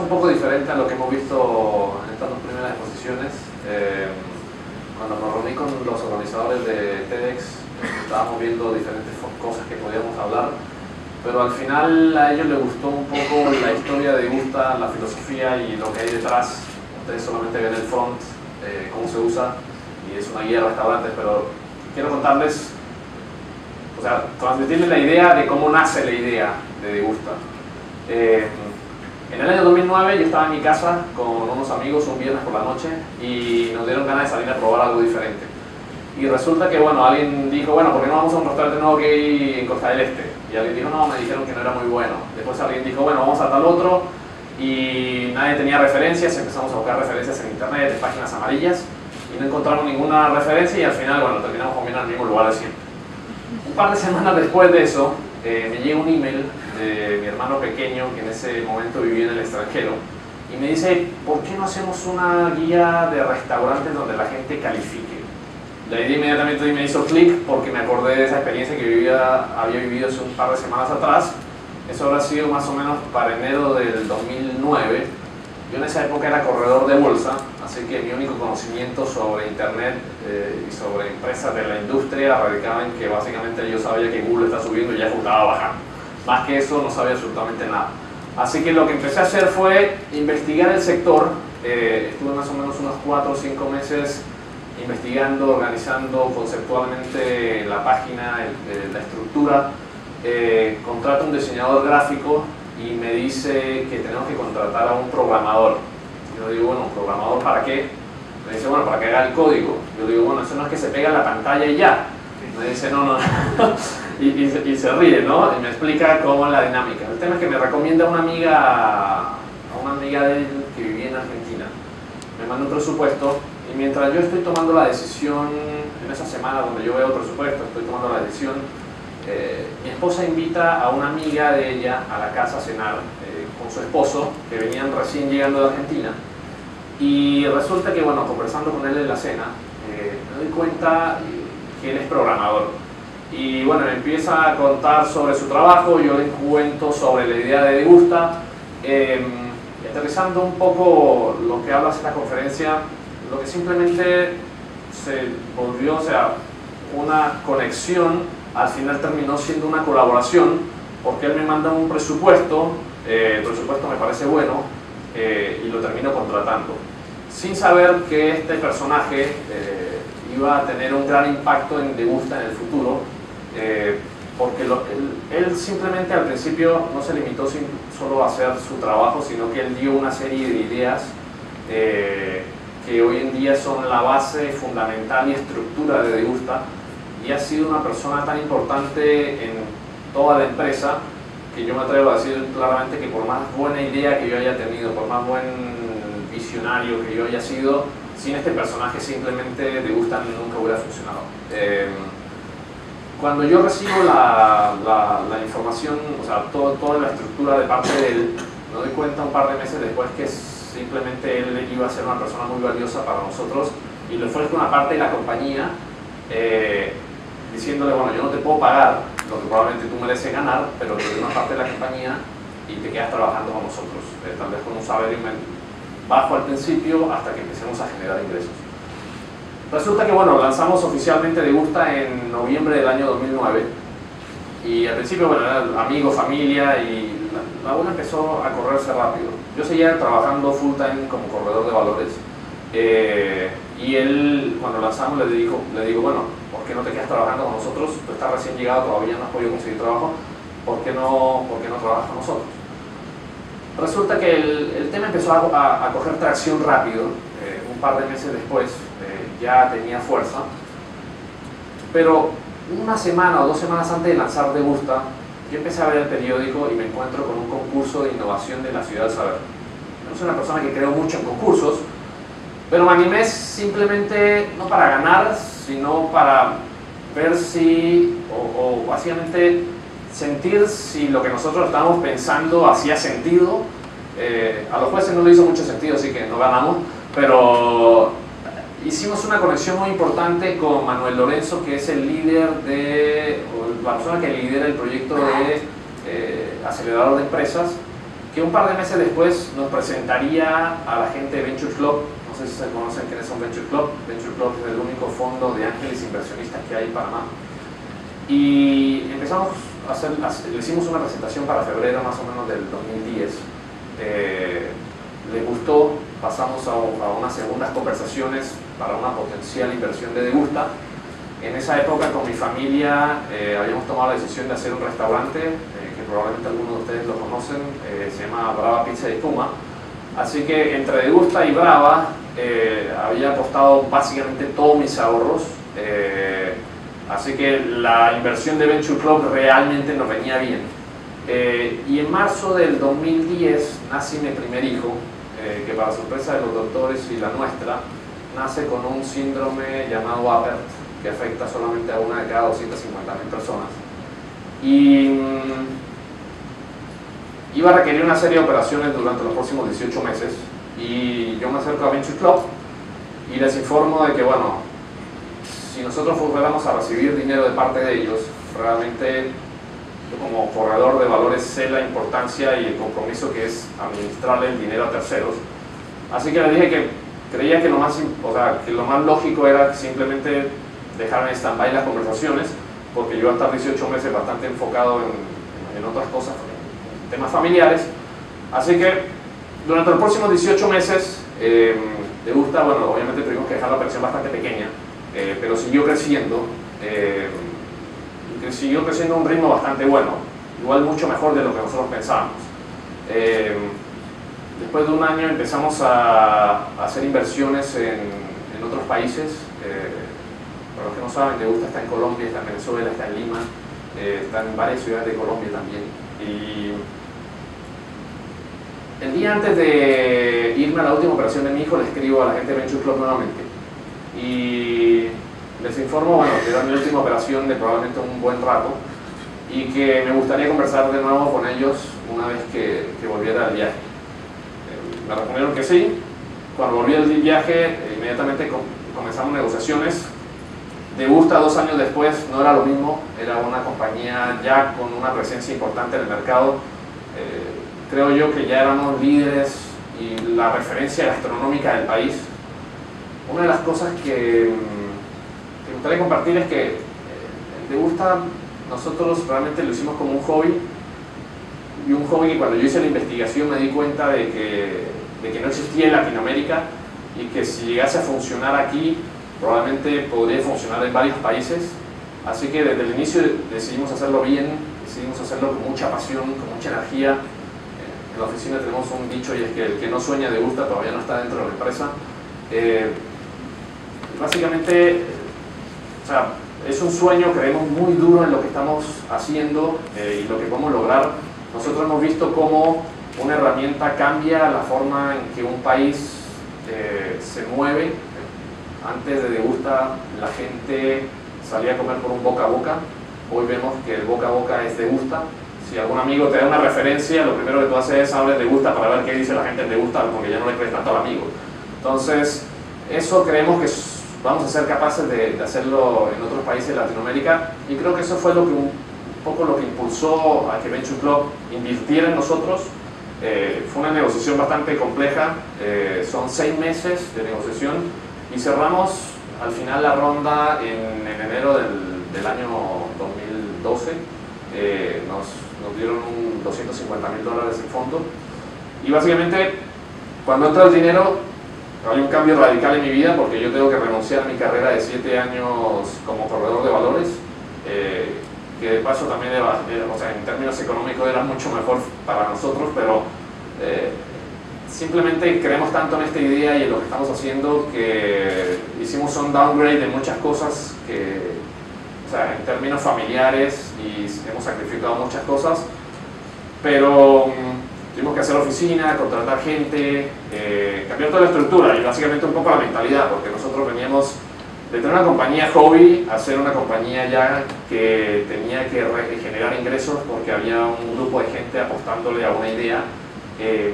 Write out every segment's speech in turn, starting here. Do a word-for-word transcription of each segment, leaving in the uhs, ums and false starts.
un poco diferente a lo que hemos visto en estas dos primeras exposiciones. Eh, cuando me reuní con los organizadores de TEDx, estábamos viendo diferentes cosas que podíamos hablar, pero al final a ellos les gustó un poco la historia de Gusta, la filosofía y lo que hay detrás. Ustedes solamente ven el front, eh, cómo se usa, y es una guía de restaurantes, pero quiero contarles, o sea, transmitirles la idea de cómo nace la idea de Degusta. Eh, en el año dos mil nueve yo estaba en mi casa con unos amigos un viernes por la noche y nos dieron ganas de salir a probar algo diferente. Y resulta que, bueno, alguien dijo, bueno, ¿por qué no vamos a un restaurante nuevo que hay en Costa del Este? Y alguien dijo, no, me dijeron que no era muy bueno. Después alguien dijo, bueno, vamos a tal otro, y nadie tenía referencias. Empezamos a buscar referencias en internet, en páginas amarillas, y no encontramos ninguna referencia, y al final, bueno, terminamos comiendo en el mismo lugar de siempre. Un par de semanas después de eso, eh, me llega un email de mi hermano pequeño, que en ese momento vivía en el extranjero, y me dice, ¿por qué no hacemos una guía de restaurantes donde la gente califique? La idea inmediatamente me hizo clic porque me acordé de esa experiencia que vivía, había vivido hace un par de semanas atrás. Eso habrá sido más o menos para enero del dos mil nueve. Yo en esa época era corredor de bolsa, así que mi único conocimiento sobre internet eh, y sobre empresas de la industria radicaba en que básicamente yo sabía que Google está subiendo y ya estaba bajando. Más que eso no sabía absolutamente nada. Así que lo que empecé a hacer fue investigar el sector. Eh, estuve más o menos unos cuatro o cinco meses investigando, organizando conceptualmente la página, el, la estructura. Eh, contrato a un diseñador gráfico y me dice que tenemos que contratar a un programador. Yo digo, bueno, ¿programador para qué? Me dice, bueno, para que haga el código. Yo digo, bueno, eso no es que se pega a la pantalla y ya. Me dice, no, no, y, y, y se ríe, ¿no? Y me explica cómo es la dinámica. El tema es que me recomienda a una amiga, a una amiga de él que vivía en Argentina. Me manda un presupuesto, y mientras yo estoy tomando la decisión, en esa semana donde yo veo el presupuesto, estoy tomando la decisión, eh, mi esposa invita a una amiga de ella a la casa a cenar eh, con su esposo, que venían recién llegando de Argentina, y resulta que, bueno, conversando con él en la cena, eh, me doy cuenta que él es programador. Y bueno, me empieza a contar sobre su trabajo, yo le cuento sobre la idea de Degusta, eh, y aterrizando un poco lo que hablas en la conferencia, lo que simplemente se volvió, o sea, una conexión, al final terminó siendo una colaboración, porque él me manda un presupuesto, eh, el presupuesto me parece bueno, eh, y lo termino contratando, sin saber que este personaje eh, iba a tener un gran impacto en Degusta en el futuro, eh, porque lo, él, él simplemente al principio no se limitó sin, solo a hacer su trabajo, sino que él dio una serie de ideas eh, que hoy en día son la base fundamental y estructura de Degusta, y ha sido una persona tan importante en toda la empresa que yo me atrevo a decir claramente que por más buena idea que yo haya tenido, por más buen visionario que yo haya sido, sin este personaje simplemente Degusta nunca hubiera funcionado. Eh, cuando yo recibo la, la, la información, o sea, todo, toda la estructura de parte de él, me doy cuenta un par de meses después que simplemente él iba a ser una persona muy valiosa para nosotros, y le ofrezco una parte de la compañía, eh, diciéndole, bueno, yo no te puedo pagar lo que probablemente tú mereces ganar, pero te doy una parte de la compañía y te quedas trabajando con nosotros, eh, tal vez con un salario bajo al principio hasta que empecemos a generar ingresos. Resulta que, bueno, lanzamos oficialmente Degusta en noviembre del año dos mil nueve, y al principio, bueno, era amigo, familia, y la, la bola empezó a correrse rápido. Yo seguía trabajando full time como corredor de valores, eh, y él, cuando lanzamos, le digo, le digo, bueno, ¿por qué no te quedas trabajando con nosotros? Tú estás recién llegado, todavía no has podido conseguir trabajo, ¿por qué no, por qué no trabajas con nosotros? Resulta que el, el tema empezó a, a, a coger tracción rápido, eh, un par de meses después, eh, ya tenía fuerza, pero una semana o dos semanas antes de lanzar Degusta, yo empecé a ver el periódico y me encuentro con un concurso de innovación de la Ciudad del Saber. Yo soy una persona que creo mucho en concursos, pero me animé simplemente no para ganar, sino para ver si, o, o básicamente sentir si lo que nosotros estábamos pensando hacía sentido. Eh, a los jueces no le hizo mucho sentido, así que no ganamos, pero hicimos una conexión muy importante con Manuel Lorenzo, que es el líder de, o la persona que lidera el proyecto de eh, acelerador de empresas, que un par de meses después nos presentaría a la gente de Venture Club. No sé si se conocen quiénes son Venture Club. Venture Club es el único fondo de ángeles inversionistas que hay en Panamá. Y empezamos a hacer, le hicimos una presentación para febrero más o menos del dos mil diez. Eh, les gustó, pasamos a, a unas segundas conversaciones para una potencial inversión de Degusta. En esa época con mi familia eh, habíamos tomado la decisión de hacer un restaurante, eh, que probablemente algunos de ustedes lo conocen, eh, se llama Brava Pizza de Espuma. Así que entre Degusta y Brava eh, había apostado básicamente todos mis ahorros. Eh, así que la inversión de Venture Club realmente nos venía bien. Eh, y en marzo del dos mil diez nace mi primer hijo, eh, que para sorpresa de los doctores y la nuestra, nace con un síndrome llamado Apert, que afecta solamente a una de cada doscientas cincuenta mil personas. Y mmm, iba a requerir una serie de operaciones durante los próximos dieciocho meses. Y yo me acerco a Venture Club y les informo de que, bueno, si nosotros fuéramos a recibir dinero de parte de ellos, realmente yo como corredor de valores sé la importancia y el compromiso que es administrarle el dinero a terceros. Así que les dije que creía que lo más, o sea, que lo más lógico era simplemente dejar en stand-by las conversaciones, porque yo iba a estar dieciocho meses bastante enfocado en, en otras cosas, en temas familiares. Así que durante los próximos dieciocho meses, eh, Degusta, bueno, obviamente tuvimos que dejar la operación bastante pequeña, eh, pero siguió creciendo, eh, y siguió creciendo a un ritmo bastante bueno, igual mucho mejor de lo que nosotros pensábamos. Eh, después de un año empezamos a, a hacer inversiones en, en otros países. Eh, para los que no saben, Degusta está en Colombia, está en Venezuela, está en Lima, eh, está en varias ciudades de Colombia también. Y el día antes de irme a la última operación de mi hijo, le escribo a la gente de Venture Club nuevamente y les informo, bueno, que era mi última operación de probablemente un buen rato y que me gustaría conversar de nuevo con ellos una vez que, que volviera al viaje. Eh, me respondieron que sí. Cuando volví del viaje, eh, inmediatamente com comenzamos negociaciones. Degusta dos años después no era lo mismo, era una compañía ya con una presencia importante en el mercado. Eh, creo yo que ya éramos líderes y la referencia gastronómica del país. Una de las cosas que, que me gustaría compartir es que eh, Degusta nosotros realmente lo hicimos como un hobby, y un hobby que cuando yo hice la investigación me di cuenta de que, de que no existía en Latinoamérica y que si llegase a funcionar aquí probablemente podría funcionar en varios países. Así que desde el inicio decidimos hacerlo bien, decidimos hacerlo con mucha pasión, con mucha energía. En la oficina tenemos un dicho y es que el que no sueña Degusta todavía no está dentro de la empresa. Eh, básicamente, o sea, es un sueño, creemos muy duro en lo que estamos haciendo eh, y lo que podemos lograr. Nosotros hemos visto cómo una herramienta cambia la forma en que un país eh, se mueve. Antes de Degusta la gente salía a comer por un boca a boca. Hoy vemos que el boca a boca es Degusta. Si algún amigo te da una referencia, lo primero que tú haces es hablar de Degusta para ver qué dice la gente en Degusta, porque ya no le crees tanto al amigo. Entonces, eso creemos que vamos a ser capaces de, de hacerlo en otros países de Latinoamérica, y creo que eso fue lo que, un poco lo que impulsó a que Venture Club invirtiera en nosotros. Eh, fue una negociación bastante compleja, eh, son seis meses de negociación. Y cerramos al final la ronda en, en enero del, del año dos mil doce. Eh, nos, nos dieron un doscientos cincuenta mil dólares en fondo. Y básicamente, cuando entra el dinero, hay un cambio radical en mi vida, porque yo tengo que renunciar a mi carrera de siete años como corredor de valores, eh, que de paso también, era, o sea, en términos económicos era mucho mejor para nosotros, pero eh, simplemente creemos tanto en esta idea y en lo que estamos haciendo que hicimos un downgrade de muchas cosas que, o sea, en términos familiares, y hemos sacrificado muchas cosas, pero um, tuvimos que hacer oficina, contratar gente, eh, cambiar toda la estructura y básicamente un poco la mentalidad, porque nosotros veníamos de tener una compañía hobby a ser una compañía ya que tenía que generar ingresos porque había un grupo de gente apostándole a una idea. Eh,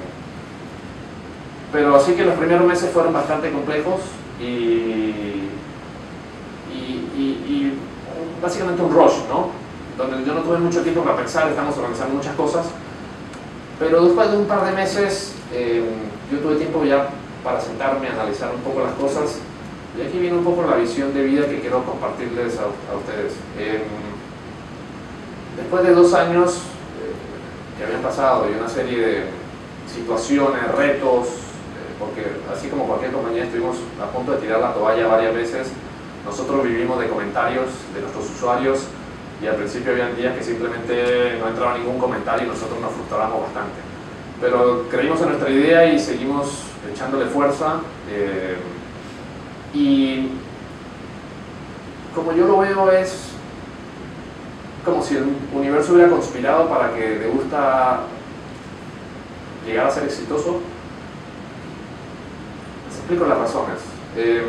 Pero así que los primeros meses fueron bastante complejos y, y, y, y básicamente un rush, ¿no? Donde yo no tuve mucho tiempo para pensar, estamos organizando muchas cosas, Pero después de un par de meses, eh, yo tuve tiempo ya para sentarme, analizar un poco las cosas, y aquí viene un poco la visión de vida que quiero compartirles a, a ustedes. Eh, después de dos años eh, que habían pasado y una serie de situaciones, retos, eh, porque así como cualquier compañía estuvimos a punto de tirar la toalla varias veces, nosotros vivimos de comentarios de nuestros usuarios, y al principio había días que simplemente no entraba ningún comentario y nosotros nos frustrábamos bastante. Pero creímos en nuestra idea y seguimos echándole fuerza. Eh, y como yo lo veo, es como si el universo hubiera conspirado para que le gusta llegar a ser exitoso. Les explico las razones. Eh,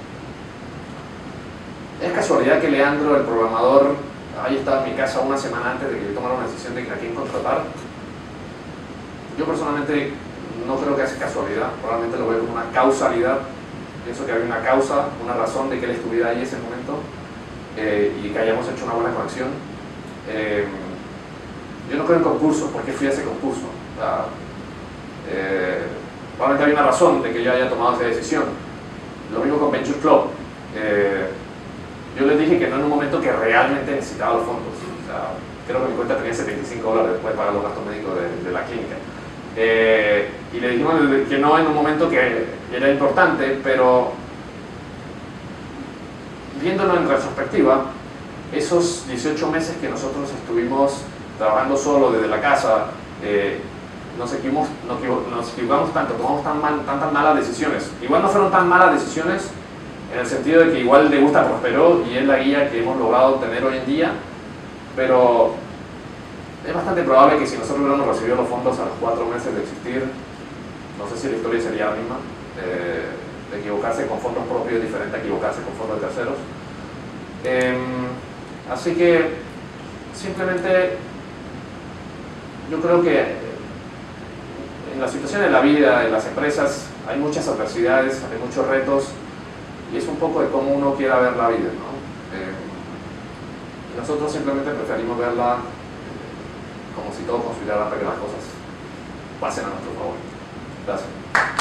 es casualidad que Leandro, el programador, haya estado en mi casa una semana antes de que yo tomara una decisión de a quién contratar. Yo personalmente no creo que sea casualidad, probablemente lo veo como una causalidad. Pienso que había una causa, una razón de que él estuviera ahí en ese momento, eh, y que hayamos hecho una buena conexión. Eh, yo no creo en concursos. ¿Por qué fui a ese concurso? O sea, eh, probablemente había una razón de que yo haya tomado esa decisión. Lo mismo con Venture Club. Eh, yo les dije que no en un momento que realmente necesitaba los fondos. O sea, creo que mi cuenta tenía setenta y cinco dólares después de pagar los gastos médicos de, de la clínica. Eh, y le dijimos que no en un momento que era importante, pero viéndolo en retrospectiva, esos dieciocho meses que nosotros estuvimos trabajando solo desde la casa, eh, nos, equivocamos, nos equivocamos tanto, tomamos tan mal, tantas malas decisiones. Igual no fueron tan malas decisiones en el sentido de que igual De Gusta prosperó y es la guía que hemos logrado tener hoy en día, pero es bastante probable que si nosotros hubiéramos recibido los fondos a los cuatro meses de existir, no sé si la historia sería la misma. Eh, de equivocarse con fondos propios es diferente a equivocarse con fondos de terceros. Eh, así que simplemente yo creo que en la situación de la vida, en las empresas, hay muchas adversidades, hay muchos retos, y es un poco de cómo uno quiera ver la vida, ¿no? Eh, nosotros simplemente preferimos verla como si todo conspirara para que las cosas pasen a nuestro favor. Gracias.